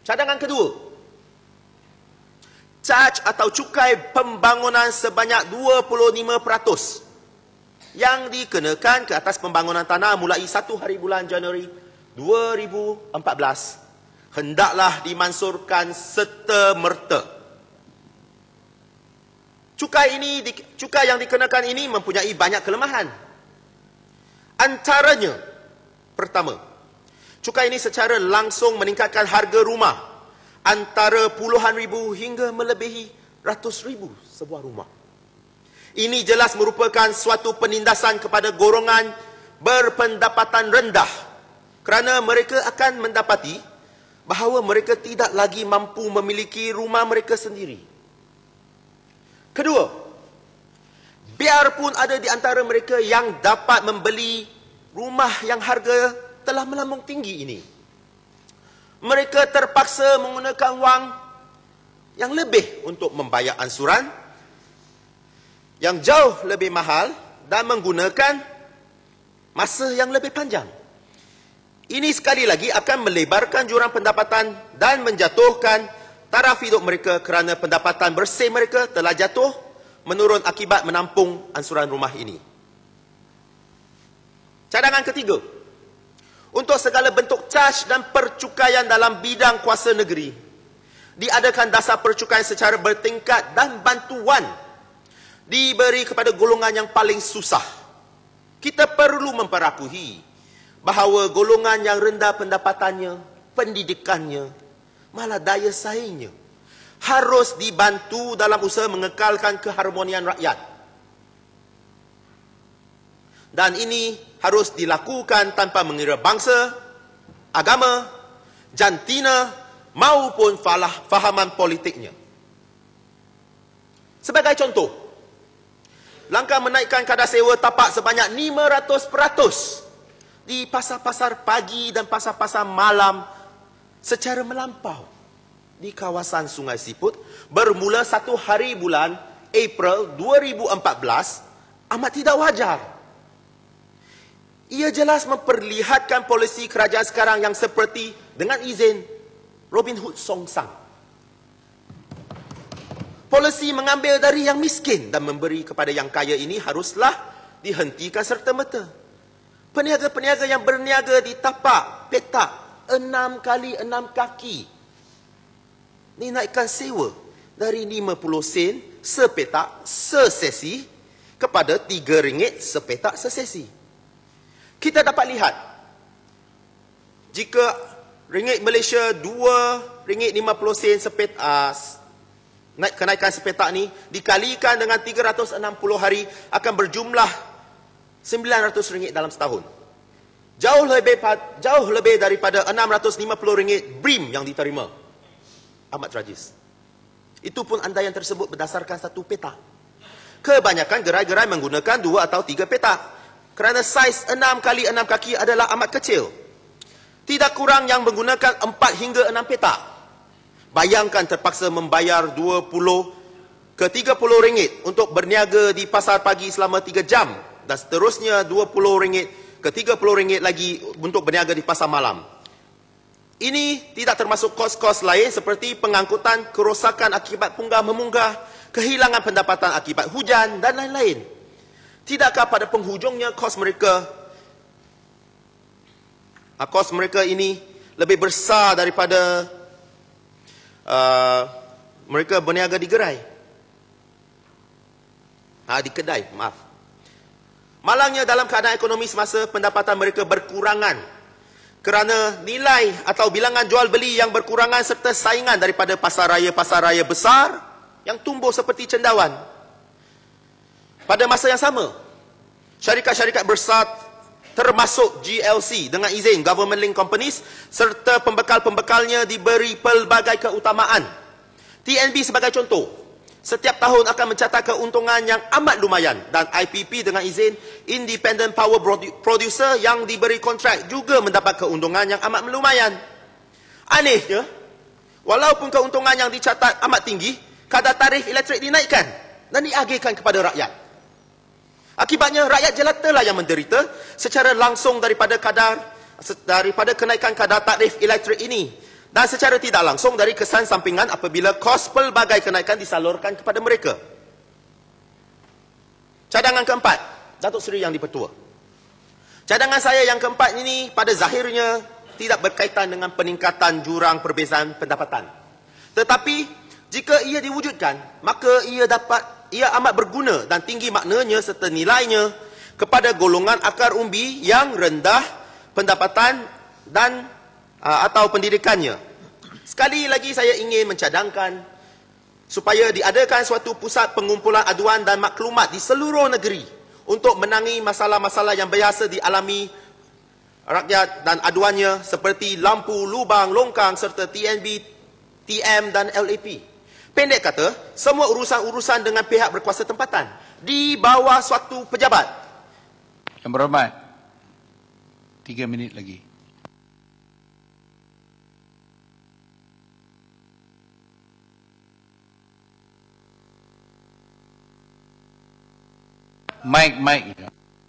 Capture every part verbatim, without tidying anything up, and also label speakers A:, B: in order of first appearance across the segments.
A: Cadangan kedua, caj atau cukai pembangunan sebanyak dua puluh lima peratus yang dikenakan ke atas pembangunan tanah mulai satu hari bulan Januari dua ribu empat belas hendaklah dimansurkan serta-merta. Cukai ini, cukai yang dikenakan ini mempunyai banyak kelemahan. Antaranya, pertama, cukai ini secara langsung meningkatkan harga rumah antara puluhan ribu hingga melebihi ratus ribu sebuah rumah. Ini jelas merupakan suatu penindasan kepada golongan berpendapatan rendah kerana mereka akan mendapati bahawa mereka tidak lagi mampu memiliki rumah mereka sendiri. Kedua, biarpun ada di antara mereka yang dapat membeli rumah yang harga telah melambung tinggi ini, mereka terpaksa menggunakan wang yang lebih untuk membayar ansuran yang jauh lebih mahal dan menggunakan masa yang lebih panjang. Ini sekali lagi akan melebarkan jurang pendapatan dan menjatuhkan taraf hidup mereka kerana pendapatan bersih mereka telah jatuh menurun akibat menampung ansuran rumah ini. Cadangan ketiga, untuk segala bentuk caj dan percukaian dalam bidang kuasa negeri, diadakan dasar percukaian secara bertingkat dan bantuan diberi kepada golongan yang paling susah. Kita perlu memperakui bahawa golongan yang rendah pendapatannya, pendidikannya, malah daya saingnya harus dibantu dalam usaha mengekalkan keharmonian rakyat. Dan ini harus dilakukan tanpa mengira bangsa, agama, jantina maupun falah, fahaman politiknya. Sebagai contoh, langkah menaikkan kadar sewa tapak sebanyak lima ratus peratus di pasar-pasar pagi dan pasar-pasar malam secara melampau di kawasan Sungai Siput bermula satu hari bulan April dua ribu empat belas amat tidak wajar. Ia jelas memperlihatkan polisi kerajaan sekarang yang seperti dengan izin Robin Hood Song Sang. Polisi mengambil dari yang miskin dan memberi kepada yang kaya ini haruslah dihentikan serta-merta. Peniaga-peniaga yang berniaga di tapak, petak, enam kali enam kaki dinaikkan sewa dari lima puluh sen sepetak sesesi kepada tiga ringgit sepetak sesesi. Kita dapat lihat, jika ringgit Malaysia dua ringgit lima puluh sen sepetak, uh, naik kenaikan sepetak ni dikalikan dengan tiga ratus enam puluh hari akan berjumlah sembilan ratus ringgit dalam setahun. Jauh lebih jauh lebih daripada enam ratus lima puluh ringgit B R I M yang diterima. Amat tragis. Itu pun andaian tersebut berdasarkan satu petak. Kebanyakan gerai-gerai menggunakan dua atau tiga petak kerana saiz enam kali enam kaki adalah amat kecil. Tidak kurang yang menggunakan empat hingga enam petak. Bayangkan terpaksa membayar dua puluh ke tiga puluh ringgit untuk berniaga di pasar pagi selama tiga jam dan seterusnya dua puluh ringgit ke tiga puluh ringgit lagi untuk berniaga di pasar malam. Ini tidak termasuk kos-kos lain seperti pengangkutan kerosakan akibat punggah-memunggah, kehilangan pendapatan akibat hujan dan lain-lain. Tidakkah pada penghujungnya kos mereka kos mereka ini lebih besar daripada uh, mereka berniaga di gerai? Ha, di kedai, maaf. Malangnya dalam keadaan ekonomi semasa pendapatan mereka berkurangan kerana nilai atau bilangan jual beli yang berkurangan serta saingan daripada pasar raya-pasar raya besar yang tumbuh seperti cendawan. Pada masa yang sama, syarikat-syarikat besar termasuk G L C dengan izin Government Link Companies serta pembekal-pembekalnya diberi pelbagai keutamaan. T N B sebagai contoh, setiap tahun akan mencatat keuntungan yang amat lumayan dan I P P dengan izin Independent Power Producer yang diberi kontrak juga mendapat keuntungan yang amat lumayan. Anehnya, walaupun keuntungan yang dicatat amat tinggi, kadar tarif elektrik dinaikkan dan diagihkan kepada rakyat. Akibatnya rakyat jelatalah yang menderita secara langsung daripada kadar daripada kenaikan kadar tarif elektrik ini Dan secara tidak langsung dari kesan sampingan apabila kos pelbagai kenaikan disalurkan kepada mereka. Cadangan keempat, Datuk Seri Yang di-Pertua. Cadangan saya yang keempat ini pada zahirnya tidak berkaitan dengan peningkatan jurang perbezaan pendapatan. Tetapi jika ia diwujudkan, maka ia dapat ia amat berguna dan tinggi maknanya serta nilainya kepada golongan akar umbi yang rendah pendapatan dan uh, atau pendidikannya. Sekali lagi saya ingin mencadangkan supaya diadakan suatu pusat pengumpulan aduan dan maklumat di seluruh negeri untuk menangi masalah-masalah yang biasa dialami rakyat dan aduannya seperti lampu, lubang, longkang serta T N B, T M dan L A P. Pendek kata, semua urusan-urusan dengan pihak berkuasa tempatan di bawah suatu pejabat.
B: Yang berhormat, tiga minit lagi. Mike, Mike.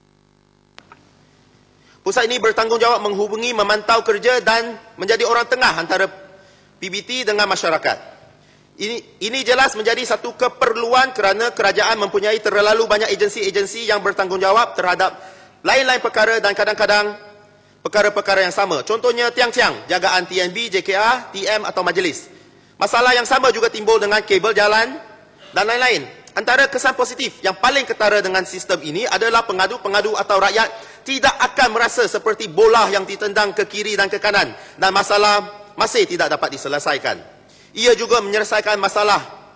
A: Pusat ini bertanggungjawab menghubungi, memantau kerja dan menjadi orang tengah antara P B T dengan masyarakat. Ini, ini jelas menjadi satu keperluan kerana kerajaan mempunyai terlalu banyak agensi-agensi yang bertanggungjawab terhadap lain-lain perkara dan kadang-kadang perkara-perkara yang sama. Contohnya tiang-tiang, jagaan T N B, J K R, T M atau majlis. Masalah yang sama juga timbul dengan kabel jalan dan lain-lain. Antara kesan positif yang paling ketara dengan sistem ini adalah pengadu-pengadu atau rakyat tidak akan merasa seperti bola yang ditendang ke kiri dan ke kanan dan masalah masih tidak dapat diselesaikan. Ia juga menyelesaikan masalah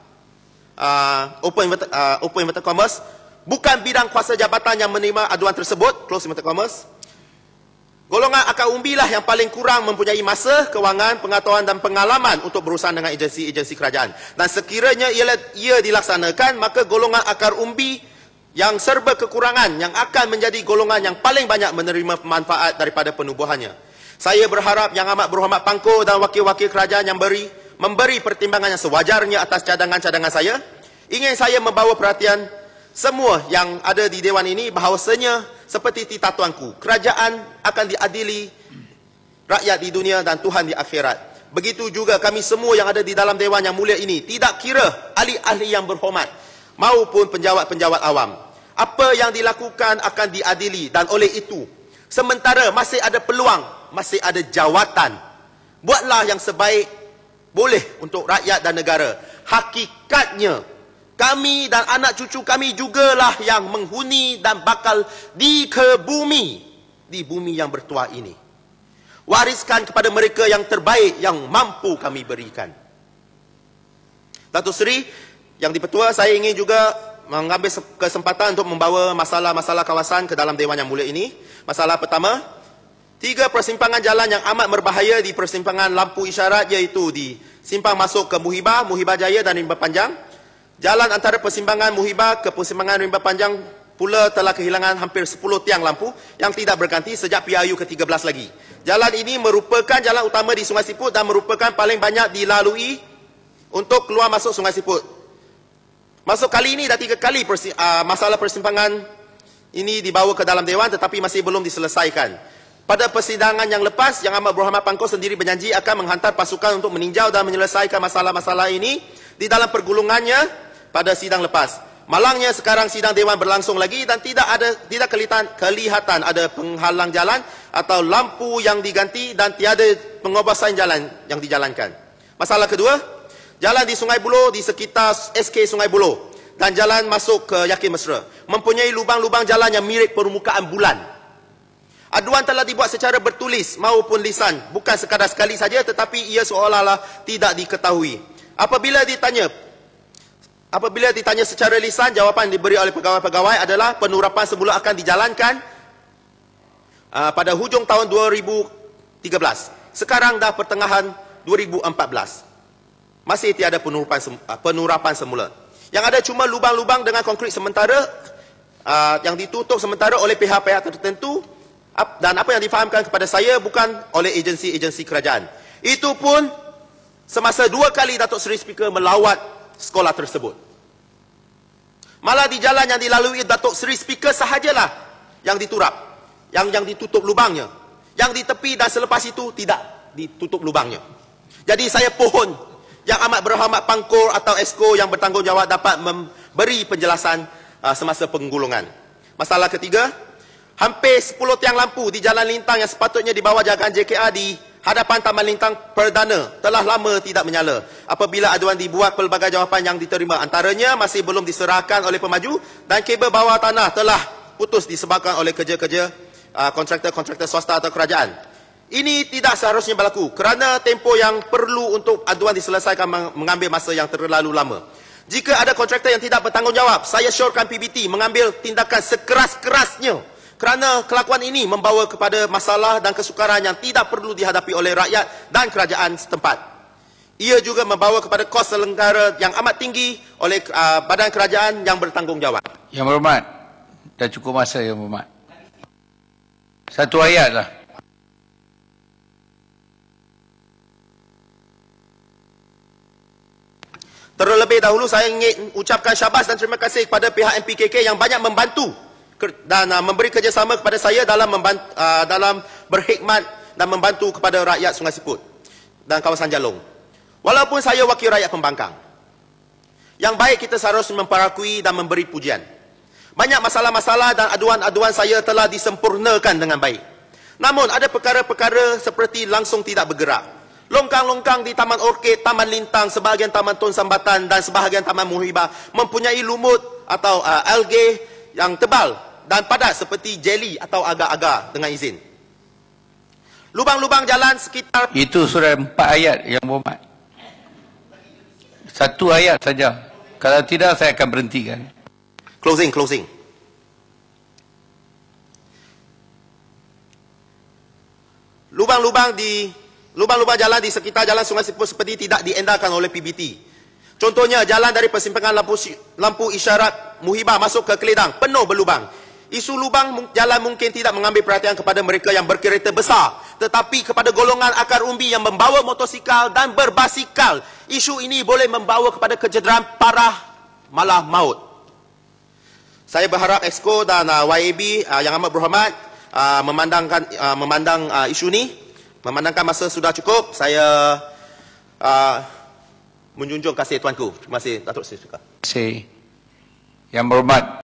A: uh, open, uh, open inverted commerce, bukan bidang kuasa jabatan yang menerima aduan tersebut, close inverted commerce. Golongan akar umbi lah yang paling kurang mempunyai masa, kewangan, pengetahuan dan pengalaman untuk berurusan dengan agensi-agensi kerajaan. Dan sekiranya ia, ia dilaksanakan, maka golongan akar umbi yang serba kekurangan yang akan menjadi golongan yang paling banyak menerima manfaat daripada penubuhannya. Saya berharap Yang Amat Berhormat Pangko dan wakil-wakil kerajaan yang beri, memberi pertimbangan yang sewajarnya atas cadangan-cadangan saya. Ingin saya membawa perhatian semua yang ada di Dewan ini bahawasanya seperti titah tuanku, kerajaan akan diadili rakyat di dunia dan Tuhan di akhirat. Begitu juga kami semua yang ada di dalam Dewan yang mulia ini, tidak kira ahli-ahli yang berhormat maupun penjawat-penjawat awam. Apa yang dilakukan akan diadili dan oleh itu, sementara masih ada peluang, masih ada jawatan, buatlah yang sebaik boleh untuk rakyat dan negara. Hakikatnya, kami dan anak cucu kami jugalah yang menghuni dan bakal dikebumi di bumi yang bertuah ini. Wariskan kepada mereka yang terbaik yang mampu kami berikan. Datuk Seri Yang di-Pertua, saya ingin juga mengambil kesempatan untuk membawa masalah-masalah kawasan ke dalam Dewan yang mulia ini. Masalah pertama, tiga persimpangan jalan yang amat berbahaya di persimpangan lampu isyarat iaitu di simpang masuk ke Muhibah, Muhibah Jaya dan Rimba Panjang. Jalan antara persimpangan Muhibah ke persimpangan Rimba Panjang pula telah kehilangan hampir sepuluh tiang lampu yang tidak berganti sejak P R U ke tiga belas lagi. Jalan ini merupakan jalan utama di Sungai Siput dan merupakan paling banyak dilalui untuk keluar masuk Sungai Siput. Masuk kali ini dah tiga kali persi, uh, masalah persimpangan ini dibawa ke dalam Dewan tetapi masih belum diselesaikan. Pada persidangan yang lepas, Yang Amat Berhormat Pangko sendiri berjanji akan menghantar pasukan untuk meninjau dan menyelesaikan masalah-masalah ini di dalam pergulungannya pada sidang lepas. Malangnya sekarang sidang Dewan berlangsung lagi dan tidak ada tidak kelihatan, kelihatan ada penghalang jalan atau lampu yang diganti dan tiada pengobasan jalan yang dijalankan. Masalah kedua, jalan di Sungai Buloh di sekitar S K Sungai Buloh dan jalan masuk ke Yakin Mesra mempunyai lubang-lubang jalan yang mirip permukaan bulan. Aduan telah dibuat secara bertulis maupun lisan, bukan sekadar sekali saja tetapi ia seolah-olah tidak diketahui. Apabila ditanya Apabila ditanya secara lisan, jawapan diberi oleh pegawai-pegawai adalah penurapan semula akan dijalankan uh, pada hujung tahun dua ribu tiga belas. Sekarang dah pertengahan dua ribu empat belas. Masih tiada penurapan, uh, penurapan semula. Yang ada cuma lubang-lubang dengan konkrit sementara uh, yang ditutup sementara oleh pihak-pihak tertentu uh, dan apa yang difahamkan kepada saya bukan oleh agensi-agensi kerajaan. Itu pun semasa dua kali Datuk Seri Speaker melawat sekolah tersebut. Malah di jalan yang dilalui Datuk Seri Speaker sahajalah yang diturap, yang yang ditutup lubangnya. Yang di tepi dan selepas itu tidak ditutup lubangnya. Jadi saya pohon Yang Amat Berhormat Pangkor atau Esko yang bertanggungjawab dapat memberi penjelasan uh, semasa penggulungan. Masalah ketiga, hampir sepuluh tiang lampu di Jalan Lintang yang sepatutnya di bawah jagaan J K R di hadapan Taman Lintang Perdana telah lama tidak menyala. Apabila aduan dibuat, pelbagai jawapan yang diterima antaranya masih belum diserahkan oleh pemaju dan kabel bawah tanah telah putus disebabkan oleh kerja-kerja uh, kontraktor-kontraktor swasta atau kerajaan. Ini tidak seharusnya berlaku kerana tempoh yang perlu untuk aduan diselesaikan mengambil masa yang terlalu lama. Jika ada kontraktor yang tidak bertanggungjawab, saya syorkan P B T mengambil tindakan sekeras-kerasnya kerana kelakuan ini membawa kepada masalah dan kesukaran yang tidak perlu dihadapi oleh rakyat dan kerajaan setempat. Ia juga membawa kepada kos selenggara yang amat tinggi oleh uh, badan kerajaan yang bertanggungjawab.
B: Yang Berhormat, dah cukup masa Yang Berhormat. Satu ayat lah.
A: Terlebih dahulu saya ingin ucapkan syabas dan terima kasih kepada pihak M P K K yang banyak membantu dan uh, memberi kerjasama kepada saya dalam membantu, uh, dalam berkhidmat dan membantu kepada rakyat Sungai Siput dan kawasan Jalong. Walaupun saya wakil rakyat pembangkang, yang baik kita seharusnya memperakui dan memberi pujian. Banyak masalah-masalah dan aduan-aduan saya telah disempurnakan dengan baik. Namun ada perkara-perkara seperti langsung tidak bergerak. Longkang-longkang di Taman Orkid, Taman Lintang, sebahagian Taman Tun Sambatan dan sebahagian Taman Muhibah mempunyai lumut atau uh, algae yang tebal dan padat seperti jeli atau agar-agar dengan izin. Lubang-lubang jalan sekitar...
B: Itu sudah empat ayat Yang Berhormat. Satu ayat saja. Kalau tidak saya akan berhentikan.
A: Closing, closing. Lubang-lubang di... Lubang-lubang jalan di sekitar Jalan Sungai Siput seperti tidak diendarkan oleh P B T. Contohnya, jalan dari persimpangan lampu, lampu isyarat Muhibah masuk ke Keledang penuh berlubang. Isu lubang jalan mungkin tidak mengambil perhatian kepada mereka yang berkereta besar, tetapi kepada golongan akar umbi yang membawa motosikal dan berbasikal. Isu ini boleh membawa kepada kecederaan parah, malah maut. Saya berharap Esko dan uh, Y A B uh, yang amat berhormat uh, memandangkan uh, memandang uh, isu ini. Memandangkan masa sudah cukup, saya uh, menjunjung kasih tuanku. Terima kasih, Datuk Seri.
B: Terima kasih. Yang Berhormat.